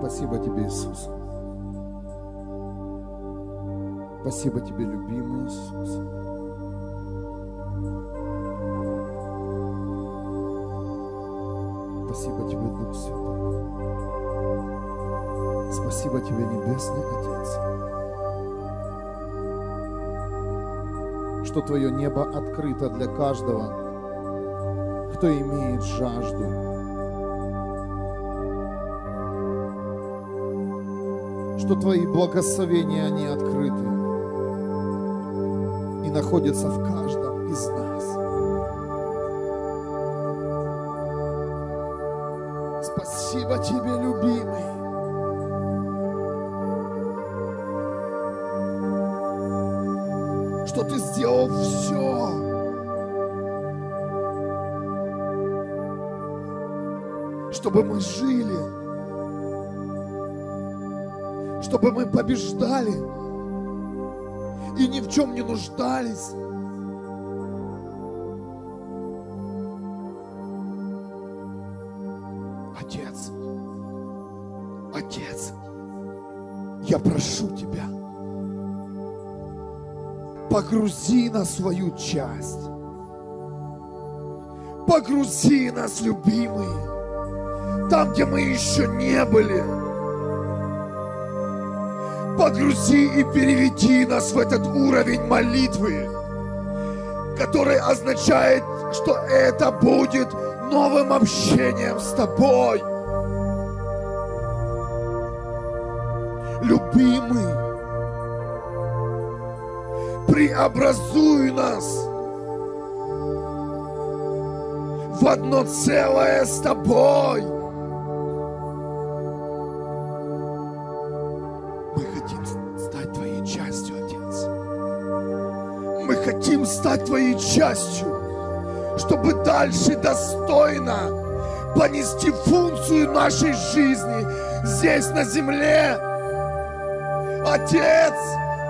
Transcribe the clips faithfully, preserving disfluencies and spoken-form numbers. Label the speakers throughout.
Speaker 1: Спасибо Тебе, Иисус. Спасибо Тебе, любимый Иисус. Спасибо Тебе, Дух Святой. Спасибо Тебе, Небесный Отец, что Твое небо открыто для каждого, кто имеет жажду. Что Твои благословения, они открыты и находятся в каждом из нас. Спасибо Тебе, любимый. Что Ты сделал все, чтобы мы жили, чтобы мы побеждали и ни в чем не нуждались. Отец, Отец, я прошу Тебя, погрузи нас в свою часть. Погрузи нас, любимый, там, где мы еще не были. Погрузи и переведи нас в этот уровень молитвы, который означает, что это будет новым общением с Тобой. Любимый, преобразуй нас в одно целое с Тобой. Мы хотим стать Твоей частью, Отец. Мы хотим стать Твоей частью, чтобы дальше достойно понести функцию нашей жизни здесь, на земле. Отец,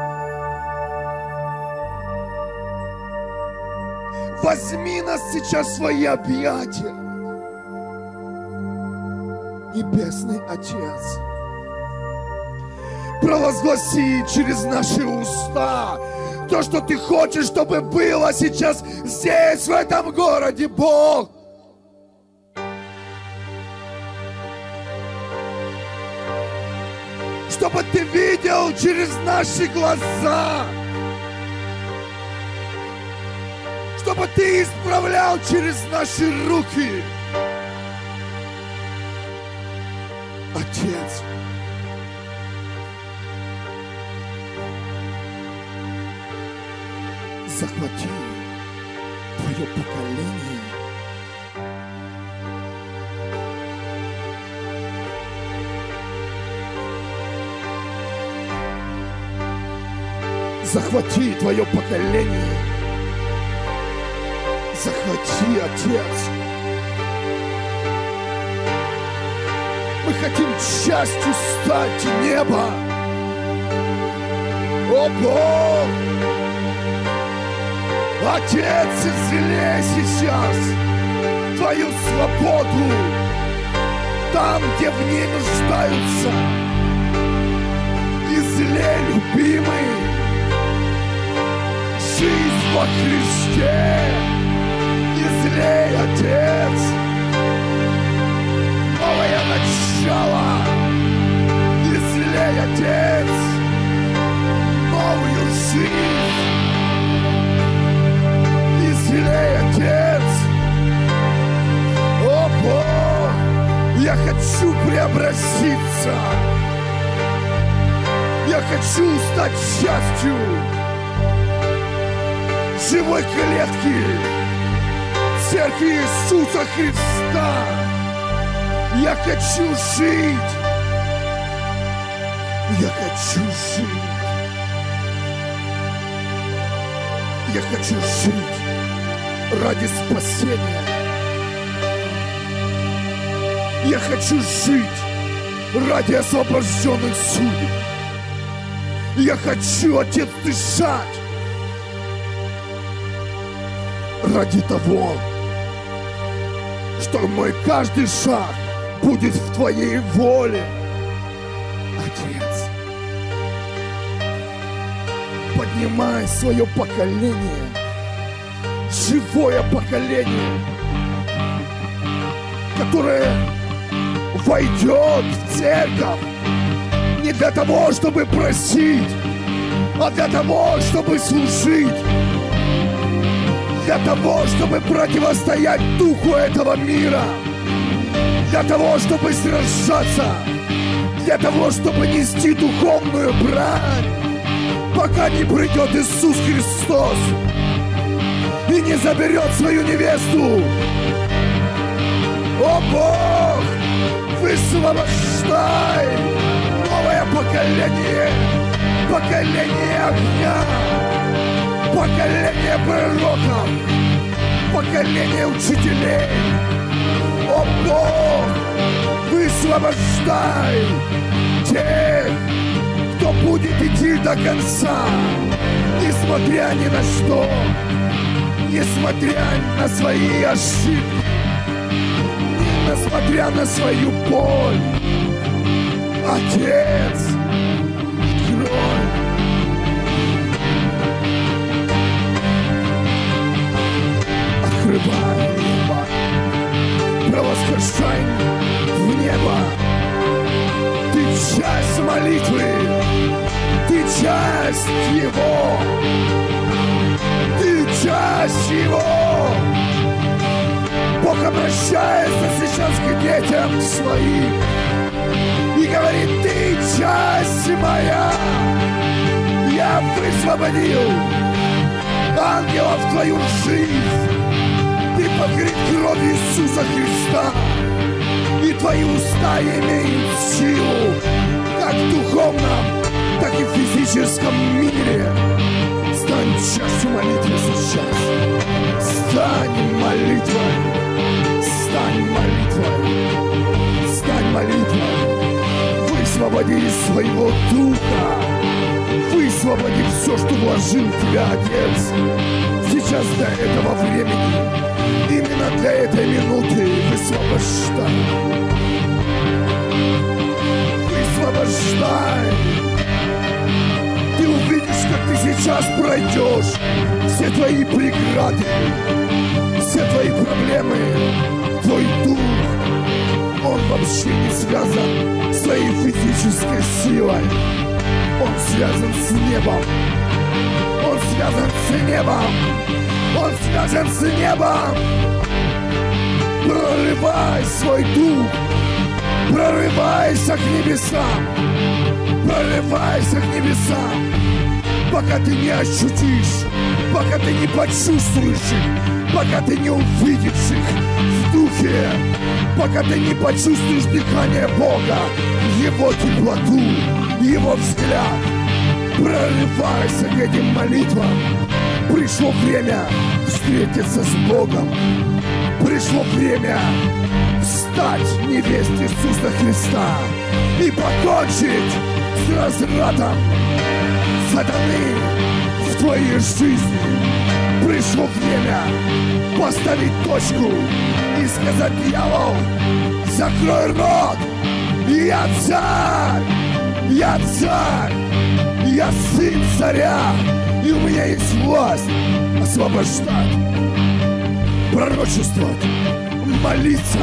Speaker 1: возьми нас сейчас в свои объятия. Небесный Отец, провозгласи через наши уста то, что Ты хочешь, чтобы было сейчас здесь, в этом городе, Бог. Чтобы Ты видел через наши глаза. Чтобы Ты исправлял через наши руки. Отец, захвати Твое поколение. Захвати Твое поколение. Захвати, Отец. Мы хотим частью стать неба. О, Бог! Отец, излей сейчас Твою свободу там, где в ней нуждаются. Излей, любимый, жизнь во Христе. Излей, Отец, новое начало. Излей, Отец, новую жизнь. Излей, Отец. О, Бог, я хочу преобразиться. Я хочу стать частью живой клетки Церкви Иисуса Христа. Я хочу жить. Я хочу жить. Я хочу жить ради спасения. Я хочу жить ради освобожденных судеб. Я хочу, Отец, дышать ради того, что мой каждый шаг будет в Твоей воле. поднимай свое поколение, живое поколение, которое войдет в церковь не для того, чтобы просить, а для того, чтобы служить, для того, чтобы противостоять духу этого мира, для того, чтобы сражаться, для того, чтобы нести духовную брань, пока не придет Иисус Христос и не заберет свою невесту. О Бог, высвобождай новое поколение, поколение огня, поколение пророков, поколение учителей. О Бог, высвобождай тех, кто будет идти до конца, несмотря ни на что, несмотря на свои ошибки, несмотря на свою боль. Отец, открой. Открывай небо, провозглашай в небо. Ты часть молитвы, ты часть Его, ты часть Его. Бог обращается сейчас к детям своим и говорит: ты часть моя. Я высвободил ангелов в твою жизнь. Ты покрыт кровью Иисуса Христа, и твои уста имеют силу как в духовном, так и в физическом мире. Стань частью молитвы сейчас. Стань молитвой. Стань молитвой. Стань молитвой. Высвободи из своего духа. Высвободи все, что вложил в тебя Отец. Сейчас для этого времени, именно для этой минуты высвобождай. Высвобождай. Ты увидишь, как ты сейчас пройдешь все твои преграды, все твои проблемы. Твой дух, он вообще не связан с твоей физической силой. Он связан с небом. Он связан с небом. Он связан с небом. Прорывай свой дух. Прорывайся к небесам. Прорывайся к небесам. Пока ты не ощутишь, пока ты не почувствуешь их, пока ты не увидишь их в духе, пока ты не почувствуешь дыхание Бога, Его теплоту, Его взгляд. Прорывайся к этим молитвам. Пришло время встретиться с Богом. Пришло время стать невестой Иисуса Христа и покончить с развратом сатаны в твоей жизни. Пришло время поставить точку и сказать: дьявол, закрой рот! Я царь! Я царь! Я сын царя! И у меня есть власть освобождать, пророчествовать, молиться.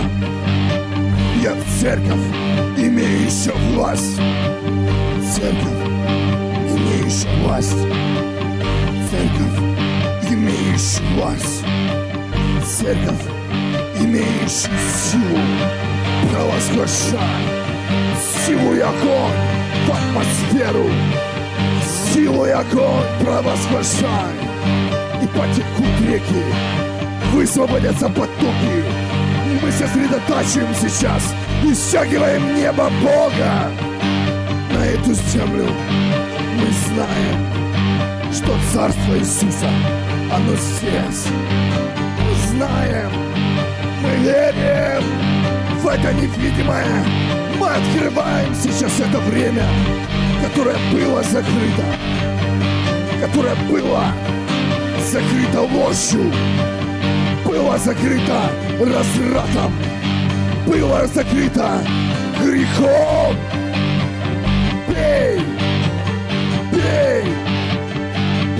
Speaker 1: Я церковь, имеющая власть. Церковь, имеющая власть. Церковь, имеющая власть. Церковь, имеющая силу. Провозглашай силу и огонь в атмосферу. Силу и огонь провозглашай. И потекут реки, высвободятся потоки. И мы сосредотачиваем сейчас и стягиваем небо Бога на эту землю. Мы знаем, что Царство Иисуса, оно здесь. Мы знаем, мы верим в это невидимое. Мы открываем сейчас это время, которое было закрыто, которое было закрыто ложью, было закрыто развратом, было закрыто грехом. Пей, пей,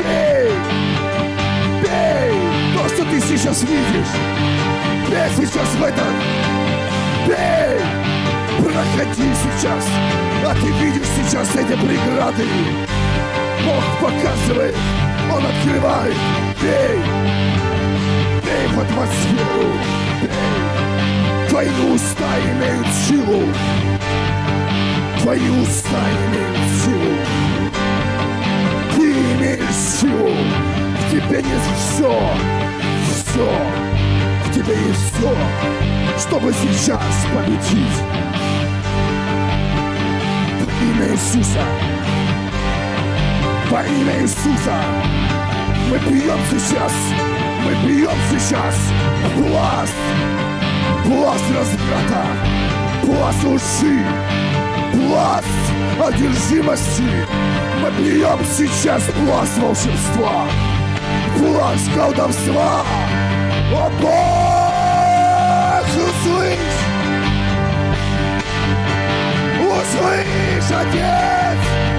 Speaker 1: сейчас видишь. Бей сейчас в это. Бей. Проходи сейчас. А ты видишь сейчас эти преграды. Бог показывает. Он открывает. Бей. Бей в атмосферу. Бей. Твои уста имеют силу. Твои уста имеют силу. Ты имеешь силу. В тебе есть все. Все. В тебе есть все, чтобы сейчас победить. Во имя Иисуса. Во имя Иисуса. Мы бьем сейчас. Мы бьем сейчас. Пласт. Пласт разврата. Пласт лжи. Пласт одержимости. Мы бьем сейчас пласт волшебства. Пласт колдовства. О Бог, услышь! Услышь, Отец!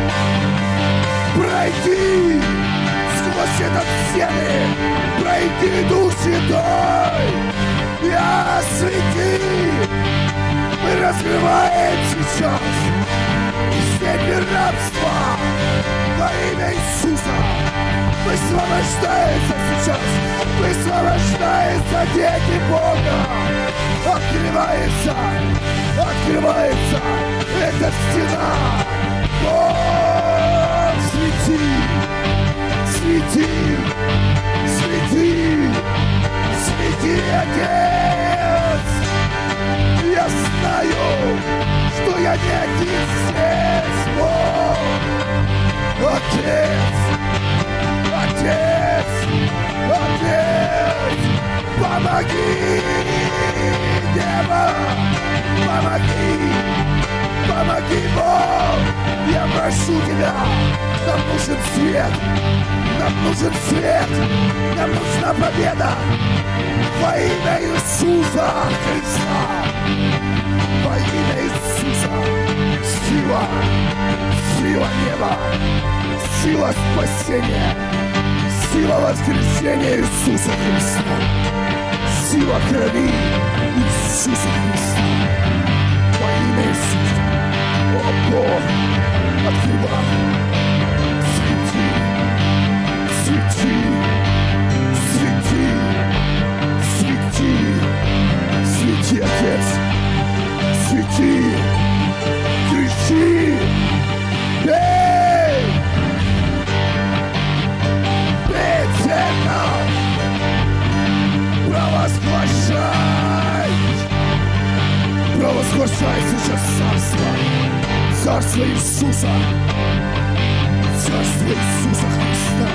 Speaker 1: Пройди сквозь этот стены! Пройди, Дух Святой! И освети! Мы раскрываем сейчас степень рабства во имя Иисуса! Высвобождается сейчас! Высвобождается дети Бога! Открывается! Открывается! Эта стена! Бог, свети! Свети! Свети! Свети, Отец! Я знаю, что я не один здесь, Бог! Отец! Отец! Отец! Помоги! Небо! Помоги! Помоги, Бог! Я прошу Тебя! Нам нужен свет! Нам нужен свет! Нам нужна победа! Во имя Иисуса Христа! Во имя Иисуса! Сила! Сила неба! Сила спасения! Сила воскресения Иисуса Христа! Сила крови Иисуса Христа! Во имя Иисуса! О Бог! Открывай! Свети! Свети! Свети! Свети! Свети, Отец! Свети! Кричи! Бей! Бей, церковь! Провозглашай! Провозглашай сейчас царство! Царство Иисуса! Царство Иисуса Христа!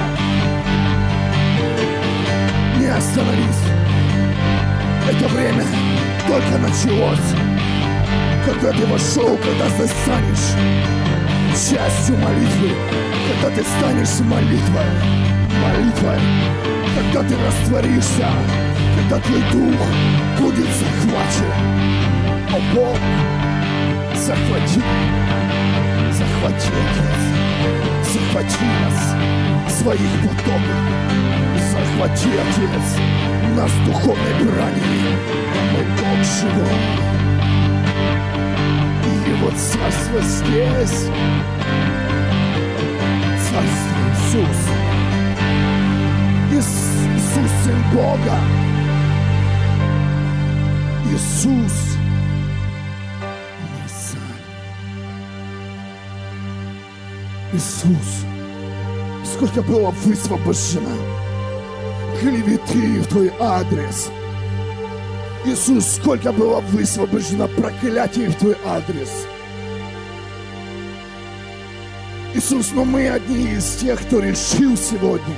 Speaker 1: Не остановись! Это время только началось! Когда ты вошел, когда ты станешь частью молитвы, когда ты станешь молитвой, молитвой, когда ты растворишься, когда твой дух будет захвачен. О Бог, захвати, захвати, Отец, захвати нас в своих потоках, захвати, Отец, нас духовной бранью, мы Бог живой. Его царство здесь. Царство Иисус. Иисус, Сын Бога. Иисус. Не царь. Иисус. Сколько было высвобождено клеветы в твой адрес. Иисус, сколько было высвобождено проклятий в твой адрес. Иисус, но мы одни из тех, кто решил сегодня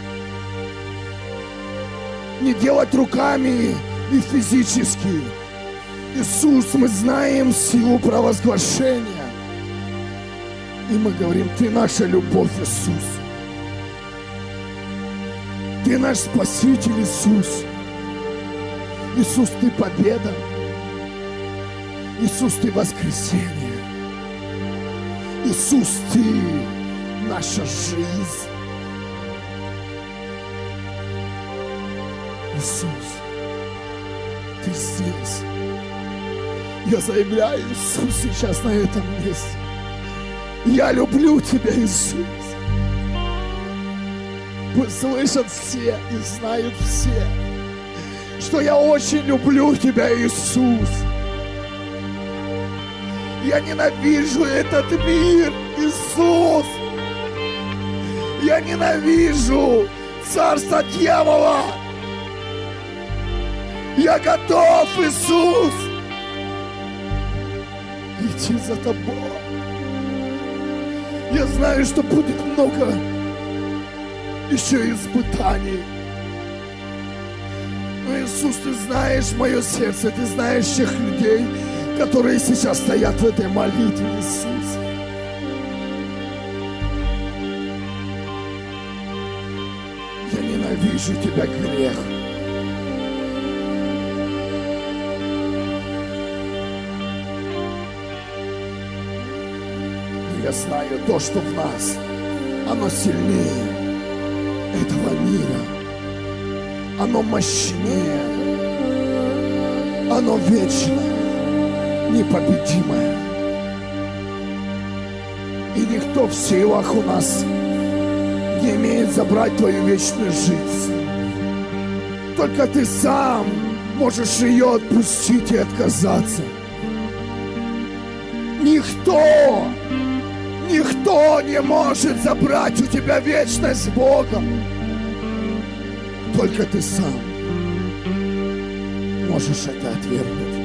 Speaker 1: не делать руками и физически. Иисус, мы знаем силу провозглашения. И мы говорим, Ты наша любовь, Иисус. Ты наш Спаситель, Иисус. Иисус, Ты победа. Иисус, Ты воскресение. Иисус, Ты наша жизнь. Иисус, Ты здесь. Я заявляю, Иисус, сейчас на этом месте. Я люблю Тебя, Иисус. Пусть слышат все и знают все, что я очень люблю Тебя, Иисус. Я ненавижу этот мир, Иисус. Я ненавижу царство дьявола. Я готов, Иисус, идти за Тобой. Я знаю, что будет много еще испытаний. Но, Иисус, Ты знаешь мое сердце, Ты знаешь тех людей, которые сейчас стоят в этой молитве, Иисус. Я ненавижу Тебя, грех. Я знаю то, что в нас, оно сильнее этого мира. Оно мощнее. Оно вечное, непобедимое. И никто в силах у нас не имеет забрать Твою вечную жизнь. Только Ты сам можешь ее отпустить и отказаться. Никто Никто не может забрать у тебя вечность с Богом. Только Ты сам можешь это отвергнуть.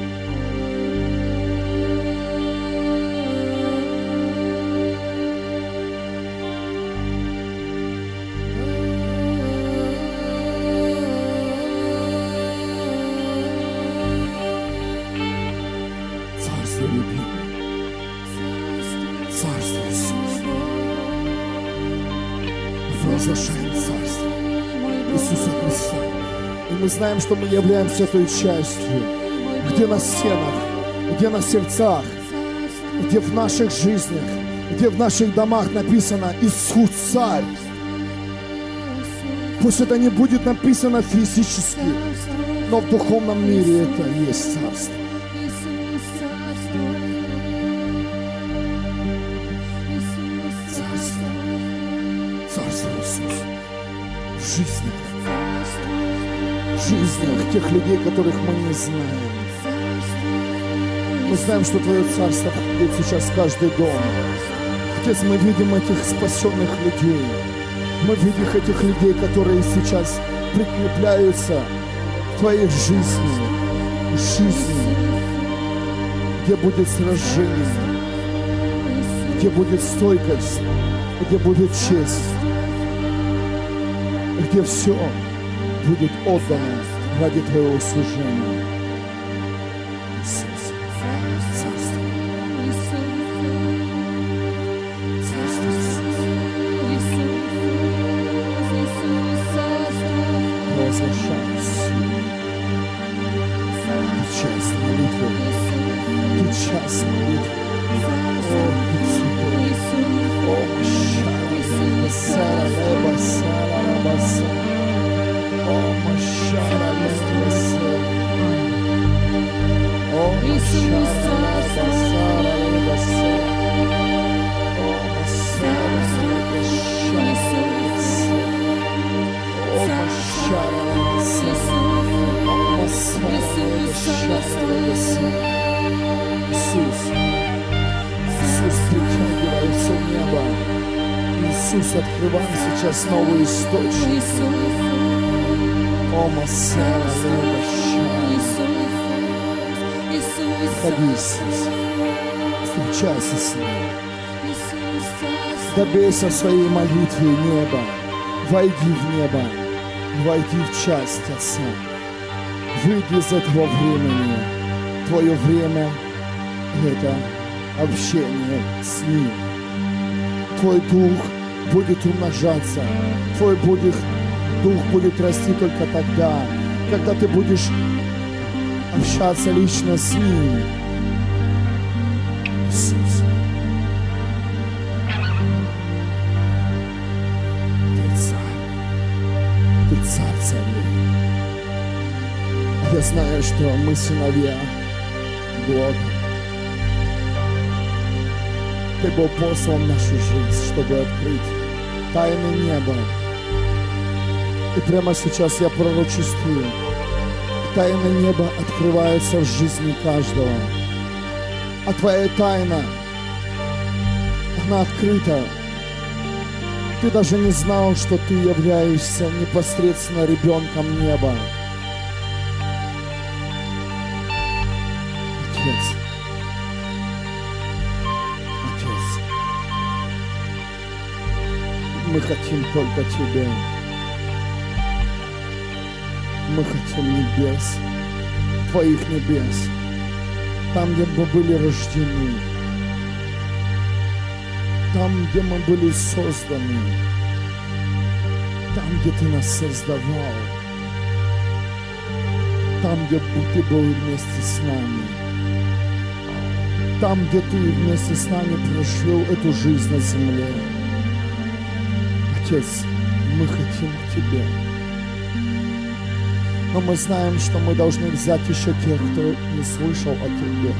Speaker 1: Царство любимое. Царство Иисус. Провозглашаем Царство Иисуса Христа. И мы знаем, что мы являемся той частью, где на стенах, где на сердцах, где в наших жизнях, где в наших домах написано «Иисус Царь». Пусть это не будет написано физически, но в духовном мире это и есть Царство. В жизнях, в жизнях тех людей, которых мы не знаем. Мы знаем, что Твое Царство входит сейчас в каждый дом. Отец, мы видим этих спасенных людей. Мы видим этих людей, которые сейчас прикрепляются к Твоей жизни, жизни, где будет сражение, где будет стойкость, где будет честь, где все будет отдано ради Твоего служения. Иисус, Царство. Провозглашаем силу. Ты час молитвы. Ты час молитвы. О, Ты святой. О, Машара, Сара, Леба, Сара, Леба, Сара. О, Машара, Леба, Сара. О, Машара, Леба, Сара, Леба, Сара. О, Машара, Леба, Сара. О, Машара, Леба, Сара. О, Машара, Леба, Сара. Иисус, Иисус, притягивается в небо. Иисус, открываем сейчас новый источник. О, Масара, Входи, Иисус. Встречайся с ним. Добейся в своей молитве неба. Войди в небо. Войди в часть Отца. Выйди из этого времени. Твое время — это общение с Ним. Твой дух будет умножаться. Твой будет, дух будет расти только тогда, когда ты будешь общаться лично с Ним. Иисус, Ты царь. Ты царь царей.
Speaker 2: знаю, что мы сыновья Бога. Ты был послан в нашу жизнь, чтобы открыть тайны неба. И прямо сейчас я пророчествую. Тайны неба открываются в жизни каждого. А твоя тайна, она открыта. Ты даже не знал, что ты являешься непосредственно ребенком неба. Отец, Отец, мы хотим только Тебя. Мы хотим небес, Твоих небес, там, где мы были рождены, там, где мы были созданы, там, где Ты нас создавал, там, где Ты был вместе с нами, там, где Ты вместе с нами прожил эту жизнь на земле. Отец, мы хотим к Тебе. Но мы знаем, что мы должны взять еще тех, кто не слышал о Тебе.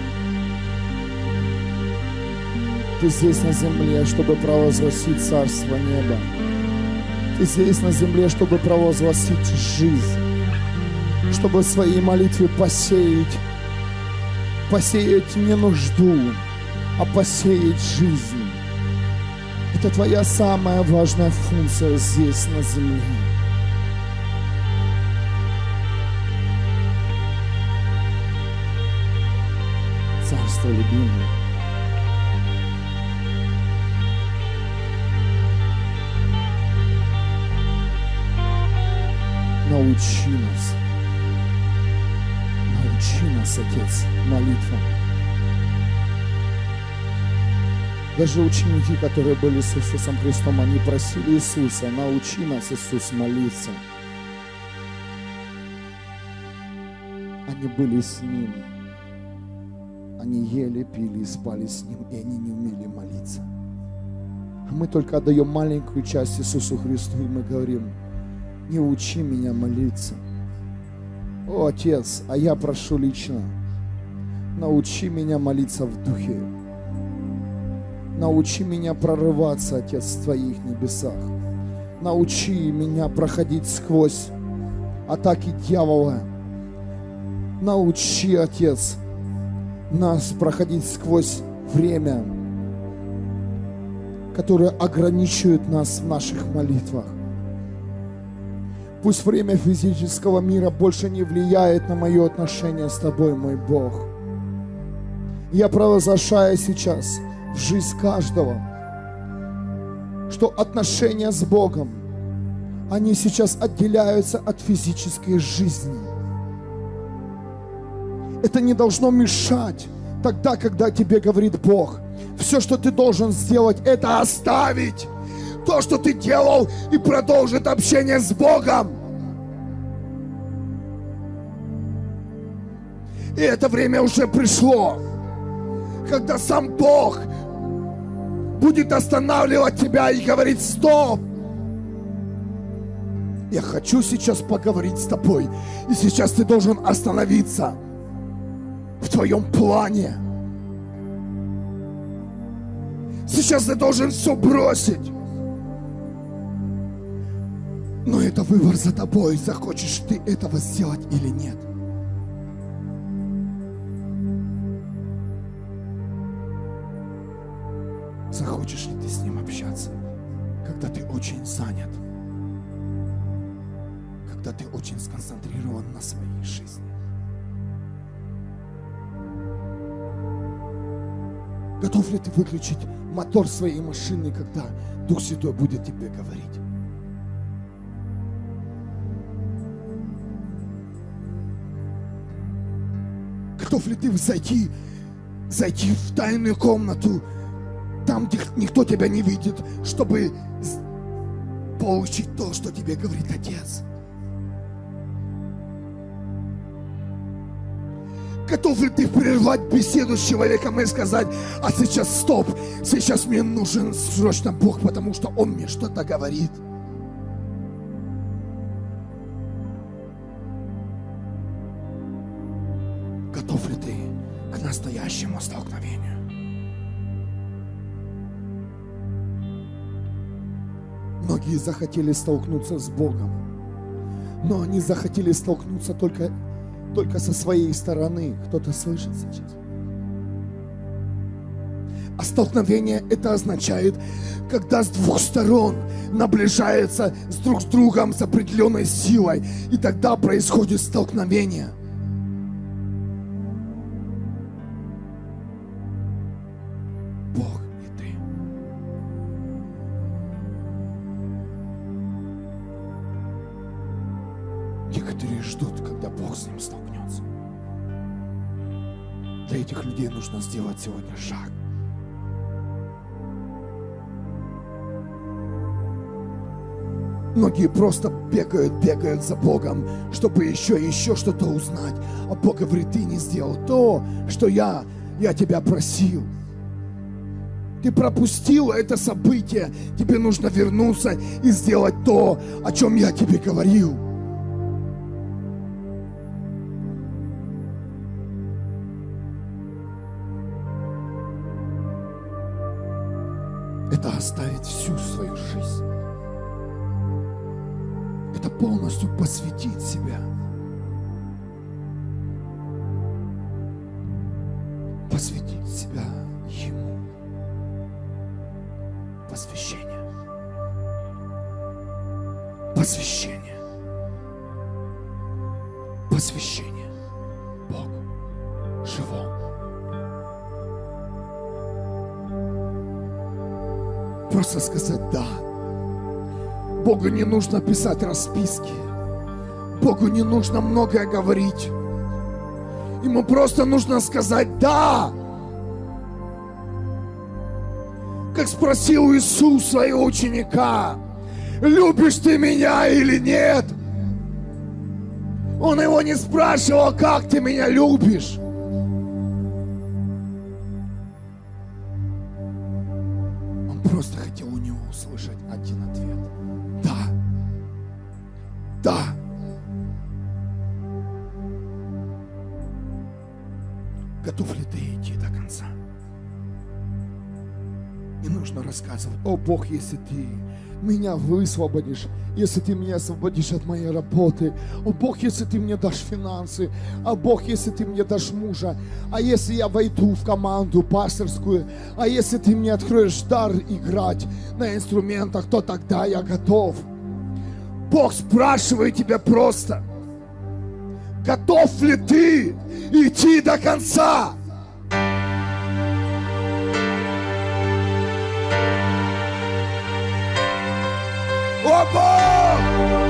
Speaker 2: Ты здесь на земле, чтобы провозгласить Царство Неба. Ты здесь на земле, чтобы провозгласить жизнь. Чтобы в своей молитве посеять, посеять не нужду, а посеять жизнь. Это Твоя самая важная функция здесь на земле. Царство любимое, научи нас, научи нас, Отец, молитвам. Даже ученики, которые были с Иисусом Христом, они просили Иисуса: научи нас, Иисус, молиться. Они были с Ним. Они ели, пили и спали с Ним, и они не умели молиться. А мы только отдаем маленькую часть Иисусу Христу, и мы говорим: не учи меня молиться. О, Отец, а я прошу лично, научи меня молиться в Духе. Научи меня прорываться, Отец, в Твоих небесах. Научи меня проходить сквозь атаки дьявола. Научи, Отец, нас проходить сквозь время, которое ограничивает нас в наших молитвах. Пусть время физического мира больше не влияет на мое отношение с Тобой, мой Бог. Я провозглашаю сейчас в жизнь каждого, что отношения с Богом, они сейчас отделяются от физической жизни. Это не должно мешать тогда, когда тебе говорит Бог. Все, что ты должен сделать, это оставить то, что ты делал, и продолжить общение с Богом. И это время уже пришло, когда сам Бог будет останавливать тебя и говорить: стоп! Я хочу сейчас поговорить с тобой, и сейчас ты должен остановиться в твоем плане. Сейчас ты должен все бросить. Но это выбор за тобой, захочешь ты этого сделать или нет. Захочешь ли ты с Ним общаться, когда ты очень занят, когда ты очень сконцентрирован на своей жизни? Готов ли ты выключить мотор своей машины, когда Дух Святой будет тебе говорить? Готов ли ты зайти, зайти в тайную комнату, там, где никто тебя не видит, чтобы получить то, что тебе говорит Отец? Готов ли ты прервать беседу с человеком и сказать: а сейчас стоп, сейчас мне нужен срочно Бог, потому что Он мне что-то говорит?
Speaker 1: Готов ли ты к настоящему столкновению?
Speaker 2: Многие захотели столкнуться с Богом, но они захотели столкнуться только, только со своей стороны. Кто-то слышит сейчас? А столкновение это означает, когда с двух сторон наближается с друг с другом с определенной силой, и тогда происходит столкновение. Бог и ты. Некоторые ждут, когда Бог с ним столкнется. Для этих людей нужно сделать сегодня шаг. Многие просто бегают, бегают за Богом, чтобы еще и еще что-то узнать. А Бог говорит, ты не сделал то, что я, я тебя просил. Ты пропустил это событие. Тебе нужно вернуться и сделать то, о чем я тебе говорил. Это оставить всю свою жизнь. Это полностью посвятить себя. Посвятить себя Ему. Посвящение. Посвящение. Посвящение Богу живому. Просто сказать «да». Богу не нужно писать расписки. Богу не нужно многое говорить. Ему просто нужно сказать «да». Как спросил Иисус своего ученика: «Любишь ты меня или нет?» Он его не спрашивал: «Как ты меня любишь?» Он просто хотел у него услышать один ответ. Да. Да. Готов ли ты идти до конца? Не нужно рассказывать: «О Бог, если ты меня высвободишь, если ты меня освободишь от моей работы, о Бог, если ты мне дашь финансы, о Бог, если ты мне дашь мужа, а если я войду в команду пасторскую, а если ты мне откроешь дар играть на инструментах, то тогда я готов». Бог спрашивает тебя просто: готов ли ты идти до конца? О Бог!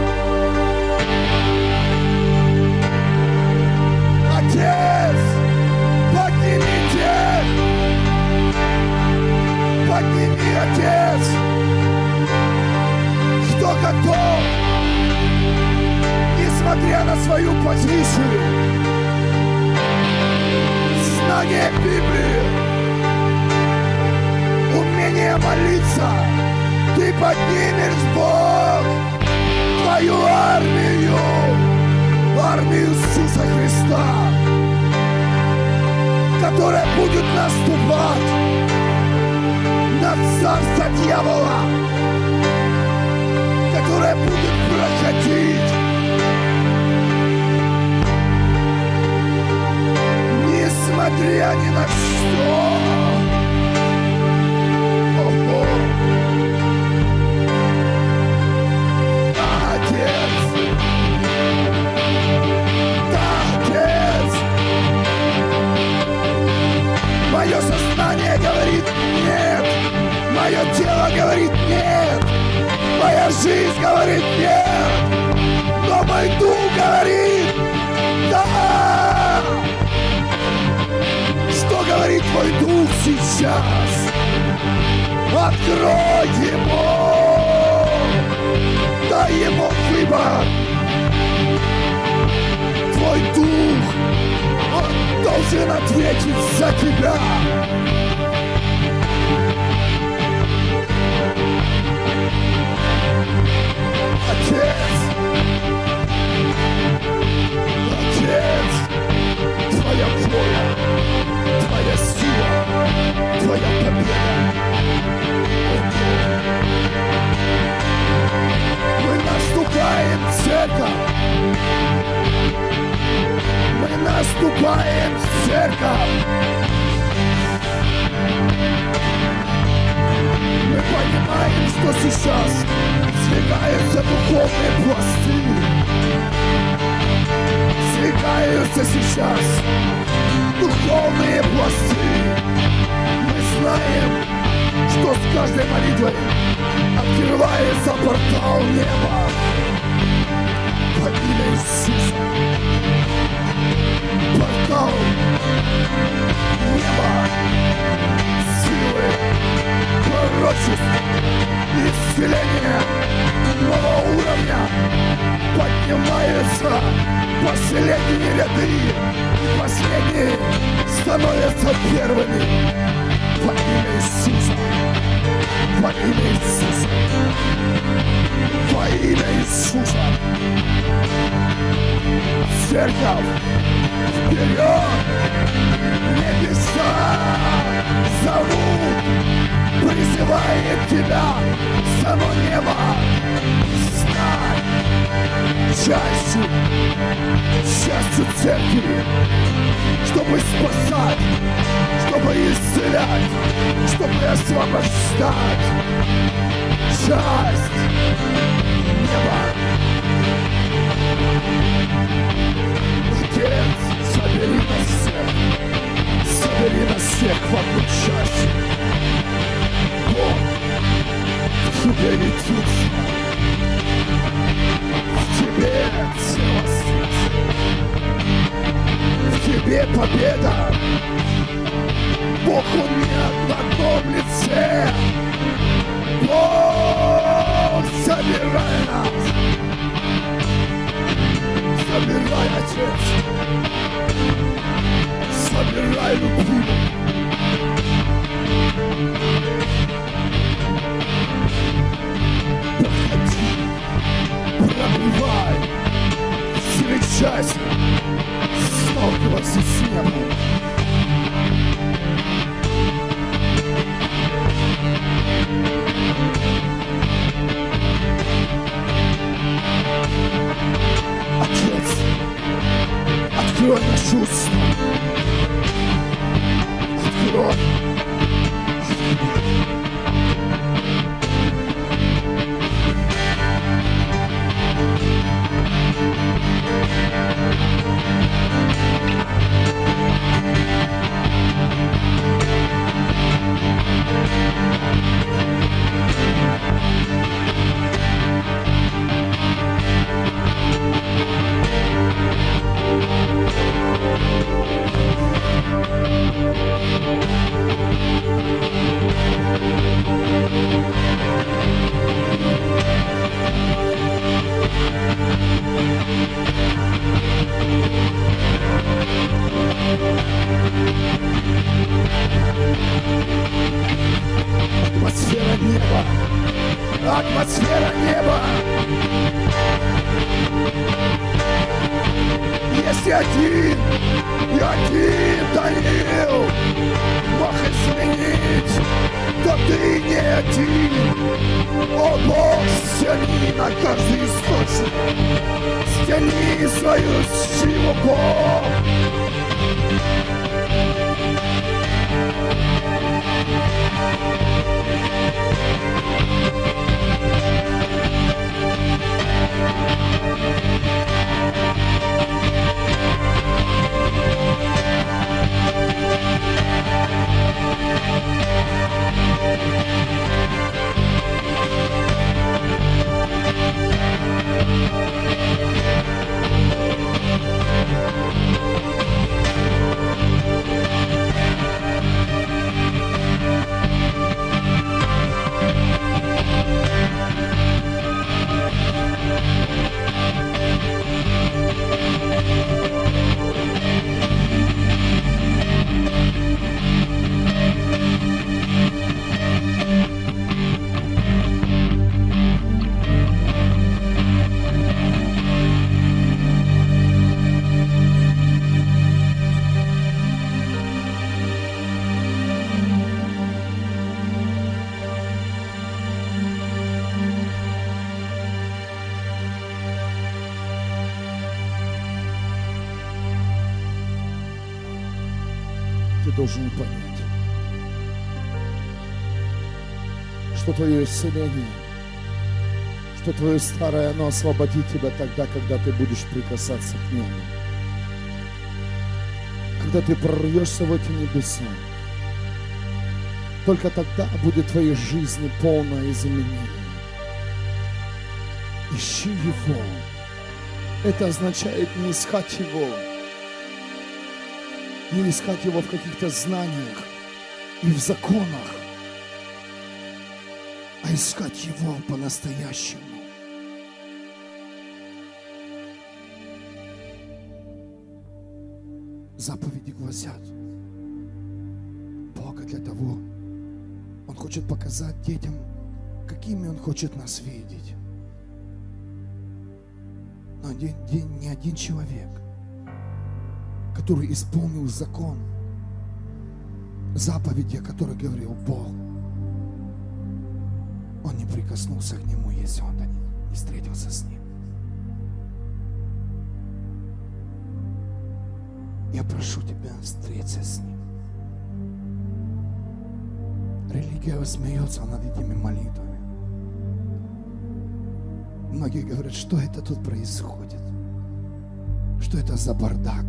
Speaker 2: Отец, поднимите! Подними, Отец! Кто готов, несмотря на свою позицию, знание Библии, умение молиться, ты поднимешь, Бог, твою армию, армию Иисуса Христа, которая будет наступать на царство дьявола, которая будет проходить, несмотря ни на что. Мое сознание говорит нет, мое тело говорит нет, моя жизнь говорит нет, но мой дух говорит да. Что говорит твой дух сейчас? Открой ему, дай ему выбор. Твой дух, он должен ответить за тебя. Отец, Отец, твоя
Speaker 1: наступаем в церковь. Мы понимаем, что сейчас свергаются духовные пласты. Свергаются сейчас духовные пласты. Мы знаем, что с каждой молитвой открывается портал неба. Во имя Иисуса. Портал неба, силы, пророчеств, исцеления нового уровня поднимаются последние ряды, и последние становятся первыми. Во имя Иисуса. Во имя Иисуса. Во имя Иисуса. Церковь, вперед! Небеса зовут, призывает тебя само небо. Стань частью, частью церкви, чтобы спасать, чтобы исцелять, чтобы освобождать. Часть неба. Отец, собери нас всех, собери нас всех в одну часть. Бог, в тебе единство, в тебе целостность, в тебе победа. Бог, Он не в одном лице. Бог, собирай нас. Собирай, Отец. Собирай, любимый. Проходи, пробивай, встречайся, сталкивайся с небом. Отец, открой наши уста. Открой. Атмосфера неба. Атмосфера неба. Если один, и один Даниил мог изменить, то ты не один. О Бог, стяни на каждый источник, стяни свою силу, Бог.
Speaker 2: ты должен понять, что твое исцеление, что твое старое, оно освободит тебя тогда, когда ты будешь прикасаться к нему. Когда ты прорвешься в эти небеса, только тогда будет в твоей жизни полное изменение. Ищи Его. Это означает не искать Его, не искать Его в каких-то знаниях и в законах, а искать Его по-настоящему. Заповеди гласят, Бога для того, Он хочет показать детям, какими Он хочет нас видеть. Но ни, ни, ни один человек, который исполнил закон, заповеди, о которых говорил Бог, он не прикоснулся к Нему, если он не, не встретился с Ним. Я прошу тебя встретиться с Ним. Религия смеется над этими молитвами. Многие говорят, что это тут происходит? Что это за бардак?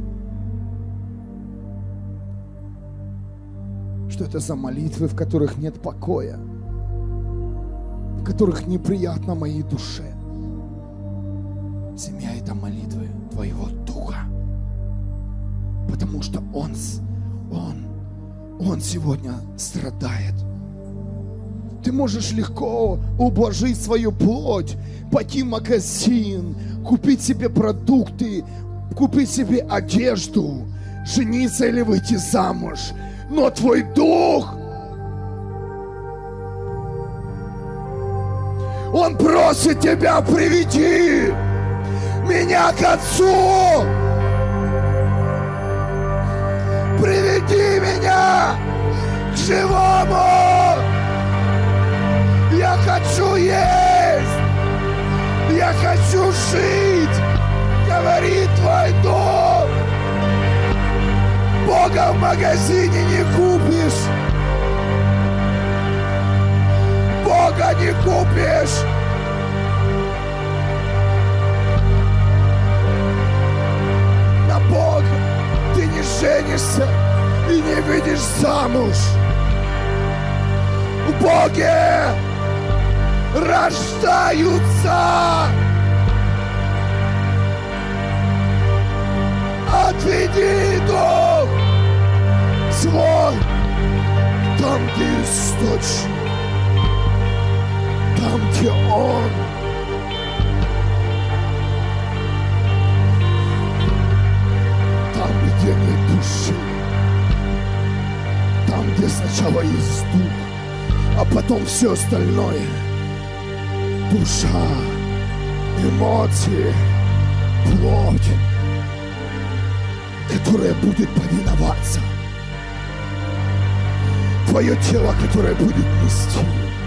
Speaker 2: Что это за молитвы, в которых нет покоя? В которых неприятно моей душе? Семья — это молитвы твоего духа. Потому что Он, Он, Он сегодня страдает. Ты можешь легко ублажить свою плоть, пойти в магазин, купить себе продукты, купить себе одежду, жениться или выйти замуж. Но твой дух, он просит тебя: приведи меня к Отцу. Приведи меня к живому. Я хочу есть. Я хочу жить. Говорит твой дух. Бога в магазине не купишь. Бога не купишь. На Бога ты не женишься и не выйдешь замуж. В Боге рождаются. Отведи дух свой там, где источник, там, где Он. Там, где нет души, там, где сначала есть дух, а потом все остальное. Душа, эмоции, плоть, которое будет повиноваться. Твое тело, которое будет нести.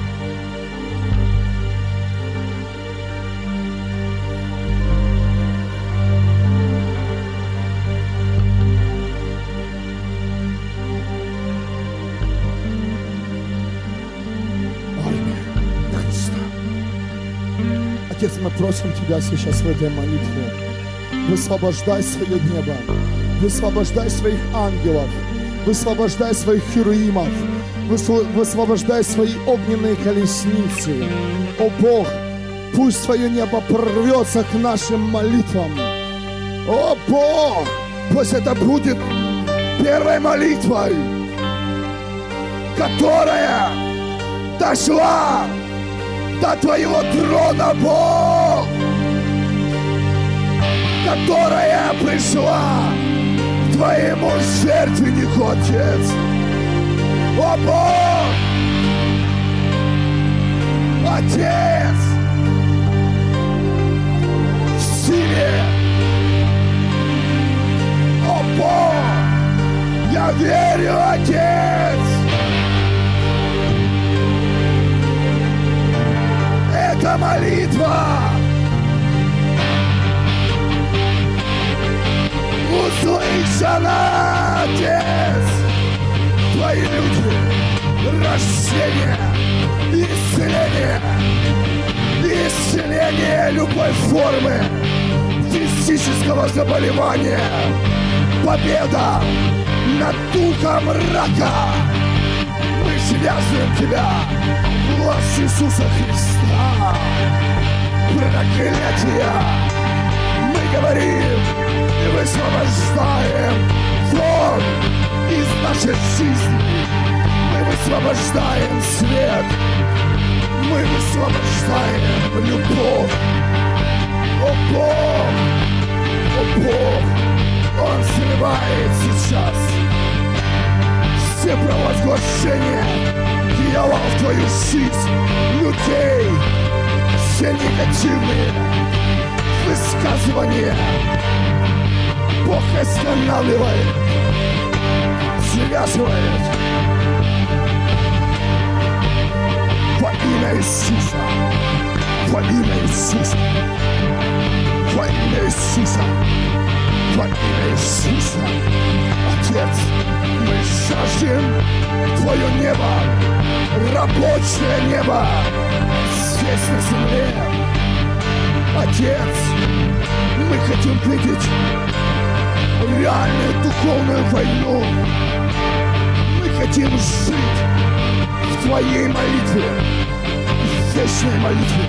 Speaker 2: Во имя Христа. Отец, мы просим Тебя сейчас в этой молитве: высвобождай свое небо, высвобождай своих ангелов, высвобождай своих херувимов, высвобождай свои огненные колесницы. О Бог, пусть твое небо прорвется к нашим молитвам. О Бог, пусть это будет первой молитвой, которая дошла до твоего трона, Бог, которая пришла к твоему жертвеннику, Отец. О Бог, Отец, в силе. О Бог, я верю, Отец. Это молитва. Услышана, Отец.
Speaker 1: твои люди. Рождение, исцеление, исцеление любой формы физического заболевания. Победа над духом рака. Мы связываем тебя в власть Иисуса Христа. Проклятие. Мы говорим и высвобождаем вон из нашей жизни. Мы высвобождаем свет. Мы высвобождаем любовь. О Бог! О Бог! Он срывает сейчас все провозглашения дьявола в твою жизнь, людей, все негативные высказывания. Бог останавливает, связывает во имя Иисуса, во имя Иисуса, во имя Иисуса, во имя Иисуса. Отец, мы жаждем Твое небо, рабочее небо здесь на земле. Отец, мы хотим видеть реальную духовную войну. Мы хотим жить в Твоей молитве, в вечной молитве.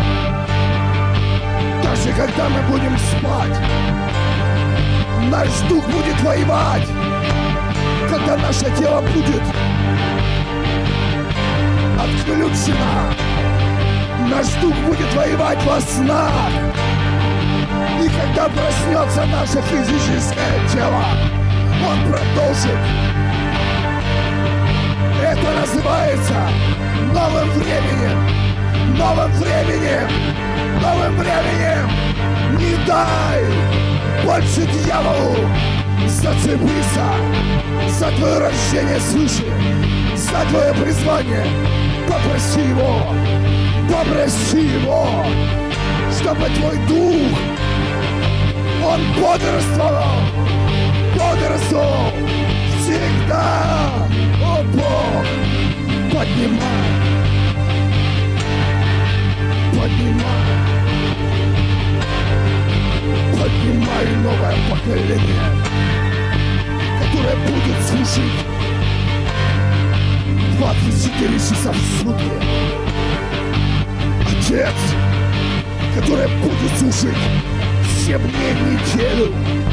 Speaker 1: Даже когда мы будем спать, наш дух будет воевать. Когда наше тело будет отключено, наш дух будет воевать во снах. И когда проснется наше физическое тело, он продолжит. Это называется новым временем, новым временем, новым временем. Не дай больше дьяволу зацепиться за твое рождение свыше, за твое призвание. Попроси его, попроси его, чтобы твой дух, он бодрствовал, бодрствовал всегда. О Бог, поднимай, поднимай, поднимай новое поколение, которое будет служить двадцать четыре часа в сутки. Отец, которое будет служить семь дней в неделю,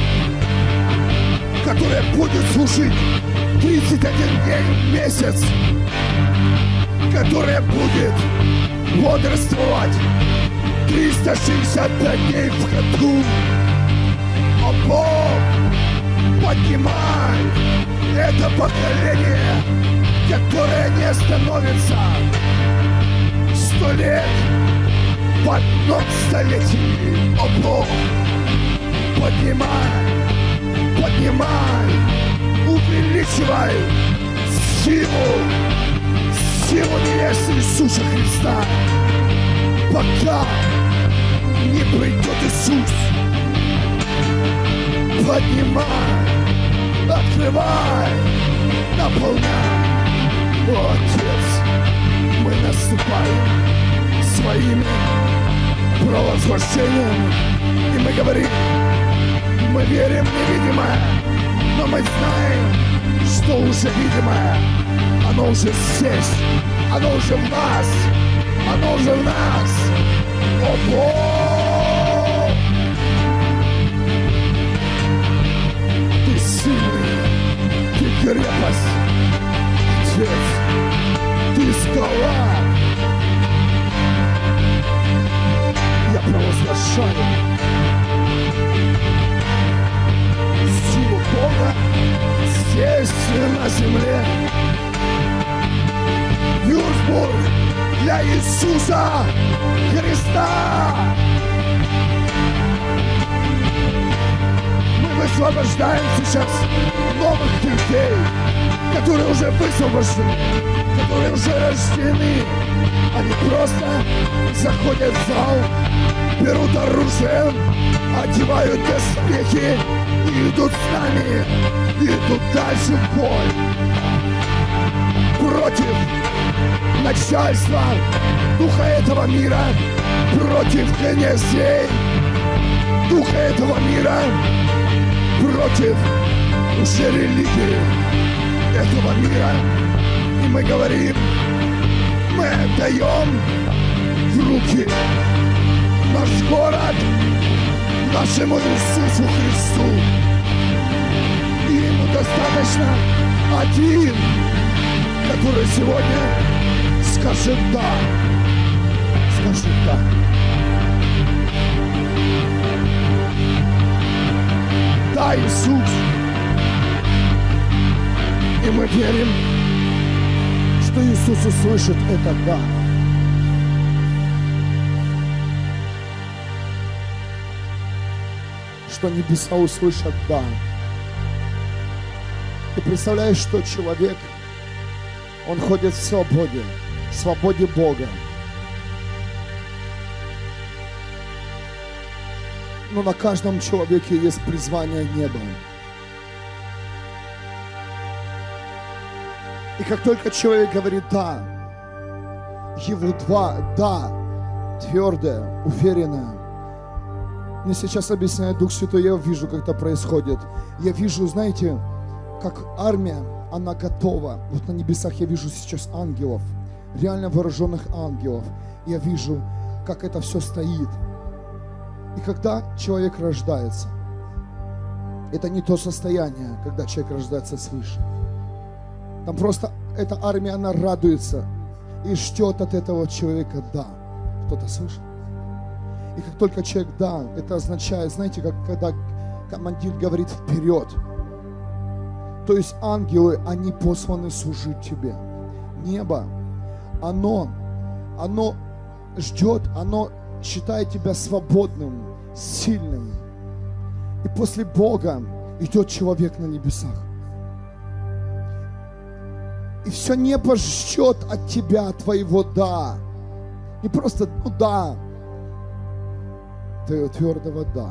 Speaker 1: которое будет служить тридцать один день в месяц, которое будет бодрствовать триста шестьдесят пять дней в году. О Бог, поднимай это поколение, которое не остановится. Сто лет в одном столетии. О Бог, поднимай, поднимай, увеличивай силу, силу невесты Иисуса Христа, пока не придет Иисус. Поднимай, открывай, наполняй. О, Отец, мы наступаем своими провозглашениями, и мы говорим, мы верим в невидимое, но мы знаем, что уже видимое, оно уже здесь, оно уже в нас, оно уже в нас. О Бог! Ты сильный, ты крепость, Отец, ты скала. Я провозглашаю силу Бога здесь, на земле. Вюрцбург для Иисуса Христа. Мы высвобождаем сейчас новых людей, которые уже высвобождены, которые уже рождены. Они просто заходят в зал, берут оружие, одевают доспехи и идут с нами, и идут дальше в бой. против начальства духа этого мира, против князей духа этого мира, против уже религии этого мира. И мы говорим, мы отдаем в руки наш город нашему Иисусу Христу. И ему достаточно один, который сегодня скажет «да». Скажет «да». Да, Иисус. И мы верим, что Иисус услышит это «да». Что небеса услышат «да». Ты представляешь, что человек, он ходит в свободе, в свободе Бога. Но на каждом человеке есть призвание неба. И как только человек говорит «да», его два «да» твердое, уверенное. Мне сейчас объясняет Дух Святой, я вижу, как это происходит. Я вижу, знаете, как армия, она готова. Вот на небесах я вижу сейчас ангелов, реально вооруженных ангелов. Я вижу, как это все стоит. И когда человек рождается, это не то состояние, когда человек рождается свыше. Там просто эта армия, она радуется и ждет от этого человека «да». Кто-то слышит? И как только человек «да», это означает, знаете, как когда командир говорит «вперед». То есть ангелы, они посланы служить тебе. Небо, оно, оно ждет, оно считает тебя свободным, сильным. И после Бога идет человек на небесах. И все небо ждет от тебя твоего «да». Не просто «ну да», твоего твердого «да».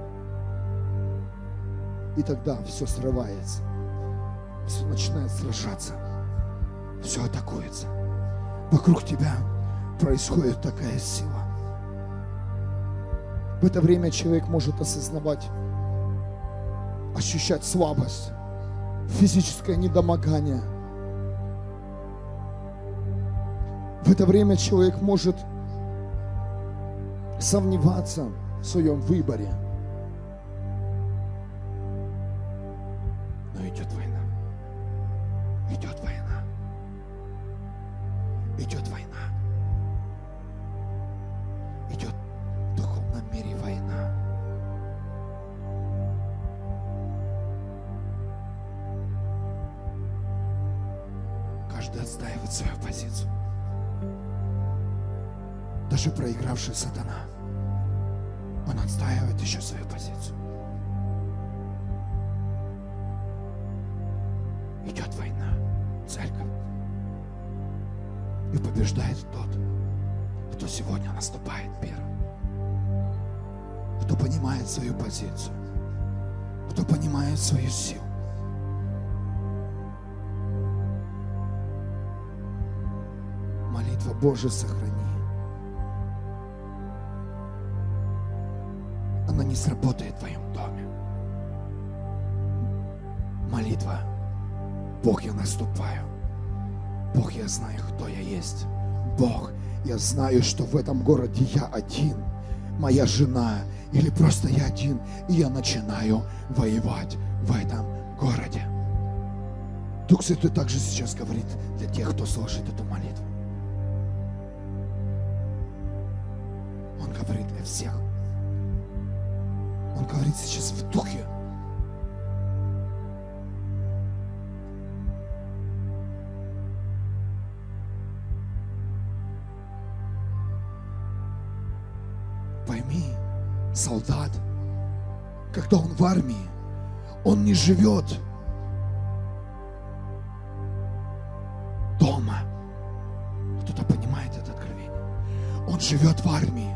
Speaker 1: И тогда все срывается. Все начинает сражаться. Все атакуется. Вокруг тебя происходит такая сила. В это время человек может осознавать, ощущать слабость, физическое недомогание. В это время человек может сомневаться в своем выборе. Но идет война. Идет война. Идет война. Идет в духовном мире война. Каждый отстаивает свою позицию. Даже проигравший сатана, он отстаивает еще свою позицию. Идет война, церковь. И побеждает тот, кто сегодня наступает первым. Кто понимает свою позицию. Кто понимает свою силу. Молитва Божия сохрани. Она не сработает в твоем доме. Молитва. Бог, я наступаю. Бог, я знаю, кто я есть. Бог, я знаю, что в этом городе я один. Моя жена или просто я один. И я начинаю воевать в этом городе. Дух Святой также сейчас говорит для тех, кто слышит эту молитву. Он говорит для всех. Он говорит сейчас в духе. Пойми, солдат, когда он в армии, он не живет дома. Кто-то понимает это откровение. Он живет в армии.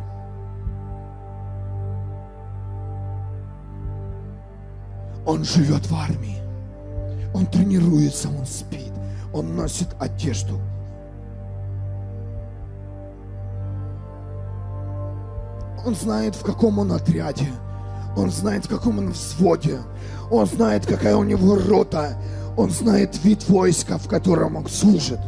Speaker 1: Он живет в армии. Он тренируется, он спит, Он носит одежду. Он знает, в каком он отряде. Он знает, в каком он взводе. Он знает, какая у него рота. Он знает вид войска, в котором он служит.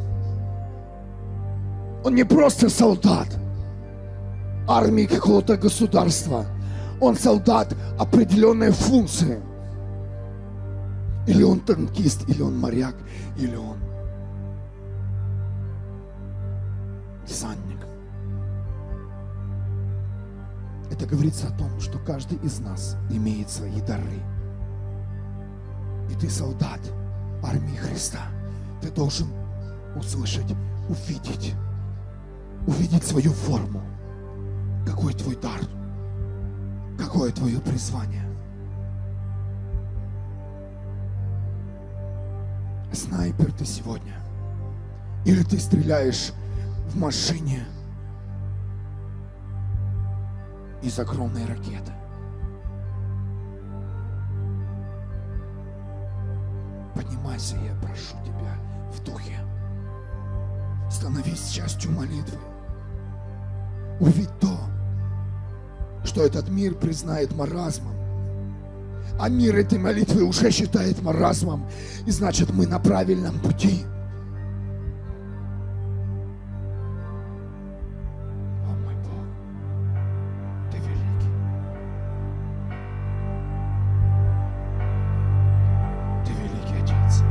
Speaker 1: Он не просто солдат армии какого-то государства. Он солдат определенной функции. Или он танкист, или он моряк, или он десантник. Это говорится о том, что каждый из нас имеет свои дары. И ты солдат армии Христа. Ты должен услышать, увидеть, увидеть свою форму. Какой твой дар? Какое твое призвание? Снайпер ты сегодня? Или ты стреляешь в машине из огромной ракеты? Поднимайся, я прошу тебя в духе. Становись частью молитвы. Увидь то, что этот мир признает маразмом. А мир этой молитвы уже считает маразмом. И значит, мы на правильном пути. О мой Бог, Ты великий. Ты великий Отец.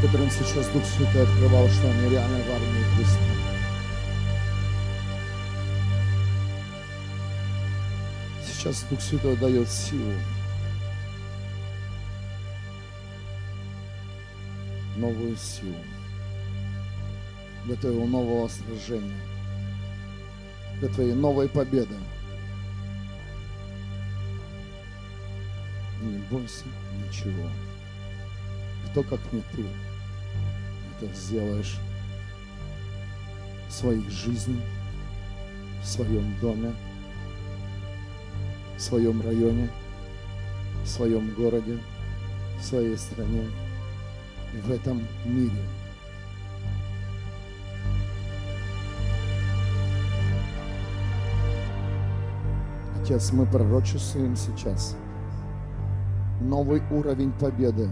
Speaker 2: которым сейчас Дух Святой открывал, что они реально в армии Христа. Сейчас Дух Святой дает силу, новую силу для твоего нового сражения, для твоей новой победы. Не бойся ничего. Кто, как не ты, это сделаешь в своих жизнях, в своем доме, в своем районе, в своем городе, в своей стране и в этом мире. Отец, мы пророчествуем сейчас новый уровень победы.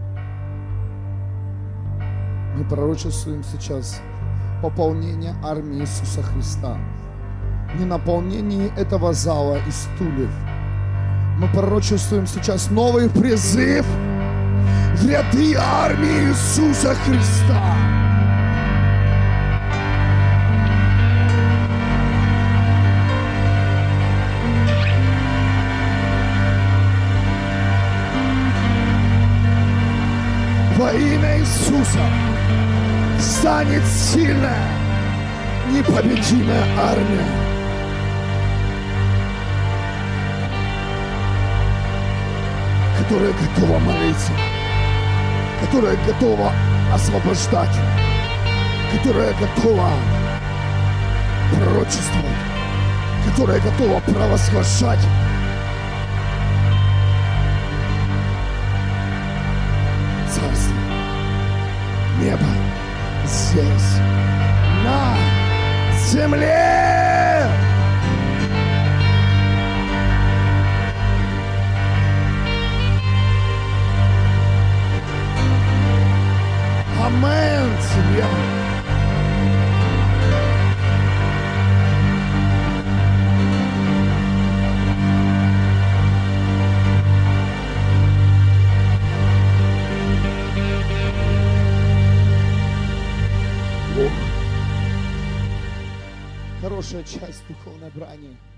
Speaker 2: Мы пророчествуем сейчас пополнение армии Иисуса Христа. Не наполнение этого зала и стульев. Мы пророчествуем сейчас новый призыв в ряды армии Иисуса Христа. Во имя Иисуса станет сильная, непобедимая армия. Которая готова молиться, которая готова освобождать, которая готова пророчествовать, которая готова провозглашать. Царство, небо здесь, на земле. Амен, семья. Хорошая часть духовной брани.